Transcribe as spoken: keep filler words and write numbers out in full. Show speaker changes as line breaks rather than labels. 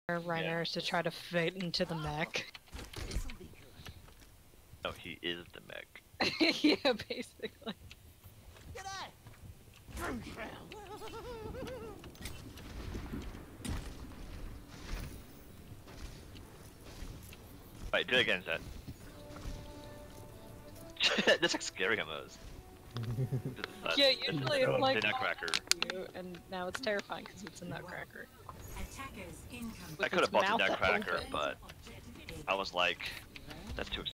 runners
Yeah.
to try to fit into the mech.
Oh, he is the mech.
Yeah, basically.
Wait, do it again, Zed. This looks scary almost. Uh,
Yeah, usually
oh,
it's like
the nutcracker.
you, and now it's terrifying because it's a nutcracker.
I could have bought the nutcracker, but I was like, that's too